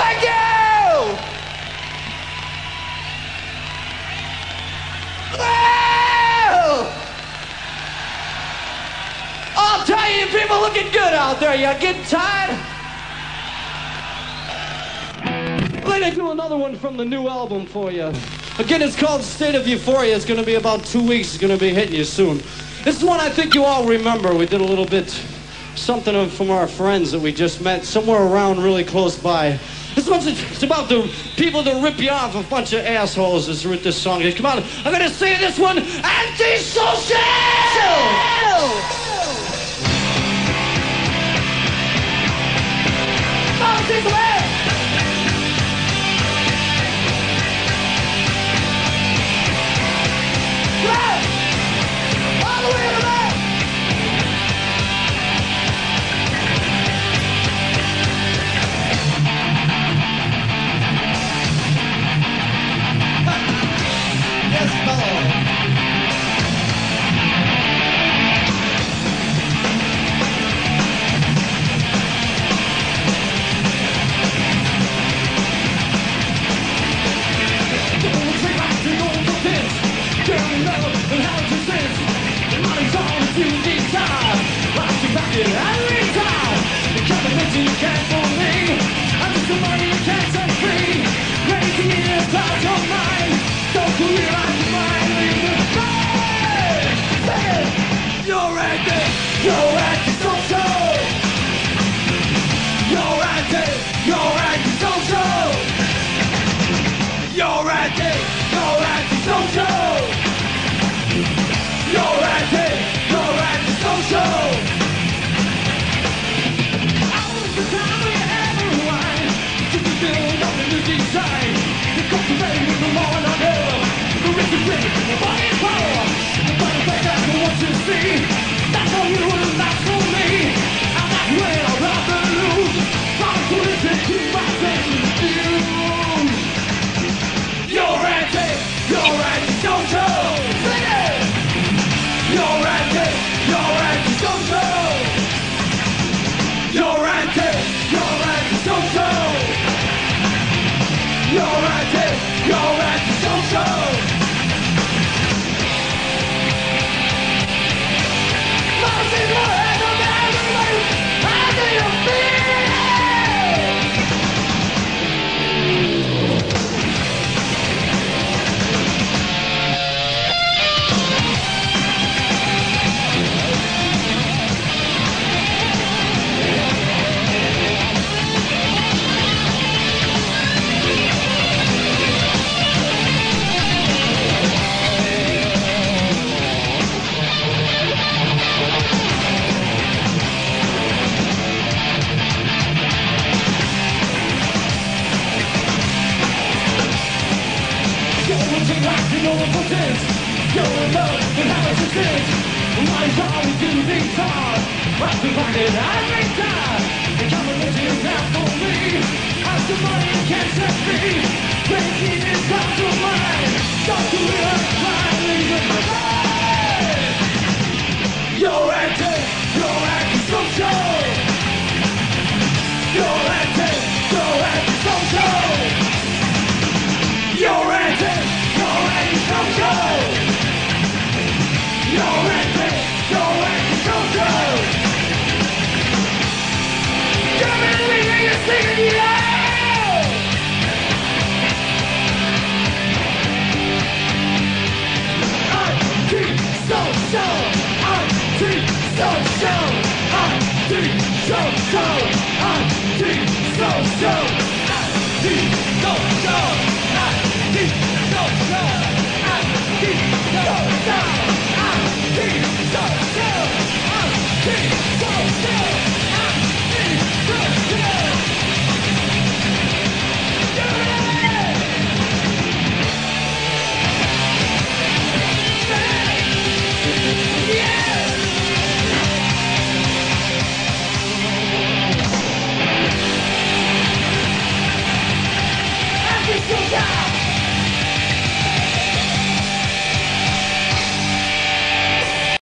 Thank you! Well, I'll tell you, people looking good out there. You getting tired? Let me do another one from the new album for you. Again, it's called State of Euphoria. It's going to be about 2 weeks. It's going to be hitting you soon. This is one I think you all remember. We did a little bit something from our friends that we just met somewhere around really close by. This one's it's about the people that rip you off, a bunch of assholes that's wrote this song. Come on, I'm going to say this one, Antisocial! Come on, take the way! Singing, yeah!